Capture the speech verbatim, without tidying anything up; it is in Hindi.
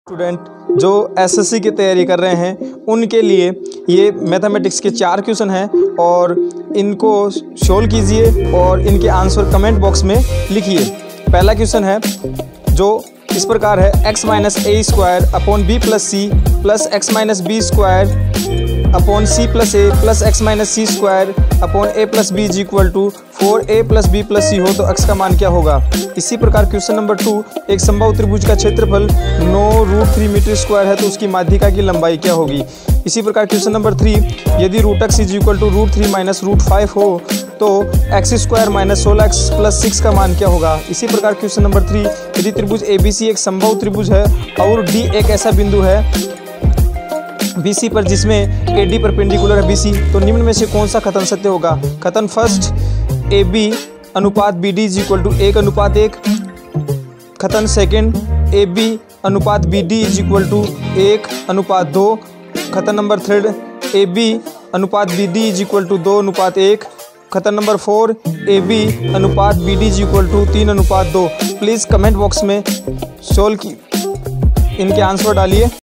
स्टूडेंट जो एसएससी की तैयारी कर रहे हैं उनके लिए ये मैथमेटिक्स के चार क्वेश्चन हैं और इनको सोल्व कीजिए और इनके आंसर कमेंट बॉक्स में लिखिए। पहला क्वेश्चन है जो इस प्रकार है, x minus a square upon b plus c plus x minus b square upon c plus a plus x minus c square upon a plus b is equal to four a plus b plus c हो तो एक्स का मान क्या होगा। इसी प्रकार क्वेश्चन नंबर टू, एक समबाहु त्रिभुज का क्षेत्रफल नौ रूट थ्री मीटर स्क्वायर है तो उसकी माध्यिका की लंबाई क्या होगी। इसी प्रकार क्वेश्चन नंबर थ्री, यदि root x is equal to root three minus root five हो तो एक्स स्क्वायर माइनस सोलह एक्स प्लस सिक्स का मान क्या होगा। इसी प्रकार क्वेश्चन नंबर थ्री, यदि त्रिभुज ए बी सी एक समबाहु त्रिभुज है और डी एक ऐसा बिंदु है बी सी पर जिसमें ए डी परपेंडिकुलर है बी सी, तो निम्न में से कौन सा कथन सत्य होगा। कथन फर्स्ट, ए बी अनुपात B D is equal to एक अनुपात एक। कथन सेकेंड, ए बी अनुपात B D is equal to एक अनुपात दो। कथन नंबर थर्ड, ए बी अनुपात B D is equal to दो अनुपात एक। कथन नंबर फोर, ए बी अनुपात B D is equal to तीन अनुपात दो। प्लीज़ कमेंट बॉक्स में सोल्व की इनके आंसर डालिए।